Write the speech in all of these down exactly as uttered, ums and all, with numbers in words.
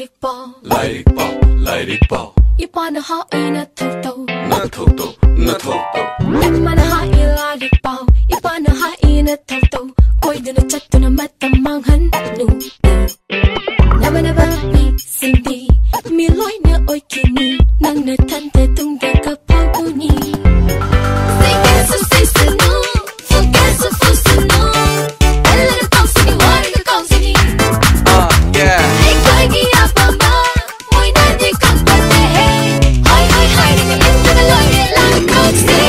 lairik ball, lairik ball, lairik ball. Emana ha ina toto, na toto, na toto. Emana ha lairik ball, Emana ha ina toto. Koi duna chattu na matamang han nu. Nama na ba mi sindi, mi loi na oi kini, nang na tante tung da kapau ni. Say yes, say say no, forget so full no. Ella na kau sini, wari ka kau sini. Ah yeah. Hey koi gi apa ma, moi na di kau pate hey. Hai hai hai ni ka min na loi ni lang kau sini.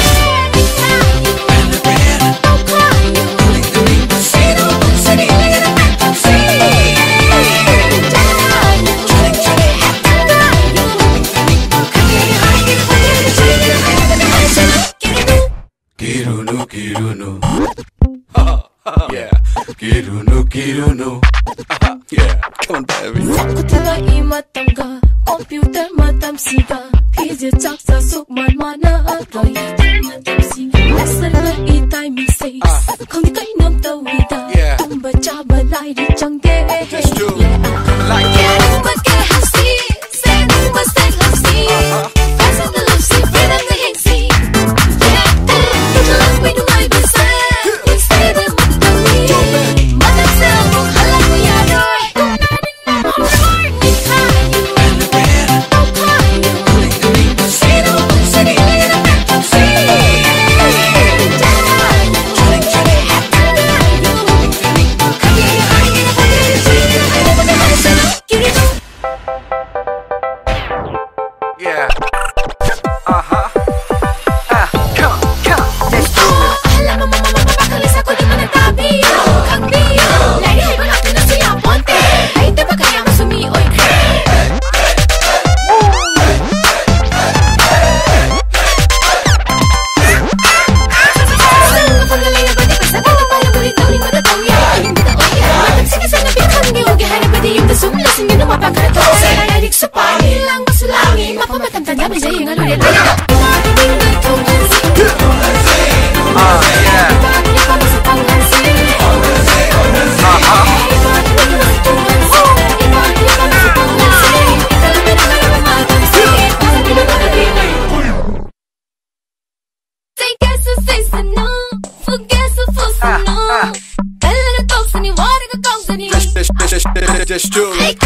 Kirunu, kirunu. Yeah, kirunu, kirunu. Yeah, come on, baby. Sakutla imatanga, computer matam siga. Pije chaksa suk man mana agai. Matam siga, lesson na itai mi say. Kong kai nam tawida. Tumba chaba lairi changde. Just do like it. Tumba ke hasi, say tumba say hasi. Fast on the love see, freedom the hengsi. Yeah, the love we do I be say. We say them the me. Matam say mo halak mo yaro. Yeah. Uh-huh. Ah, come on, come on. Let's do it. Alam mo mama mama bakalis ako di man nagtabi. Kang biyo, lagi ay mga pinasiya ponte. Ay diba kaya mo sumioy kre. Saan kung galay na ba di pasabi ka parang ulit daw rin madataw ya. Hindi na oy ya. Sige sa nabikang di huwag yahan na pwede yung dasum. Lasing yun ang mapagkarato. Sa lairik sa pani lang masulangin. Mapamatamtan na may sayang ang ulit. Ah, yeah. Say yes, say say no, forget so full no. Ella na kau sini, wari ka kau sini. Just, just, just, just, just do Hey,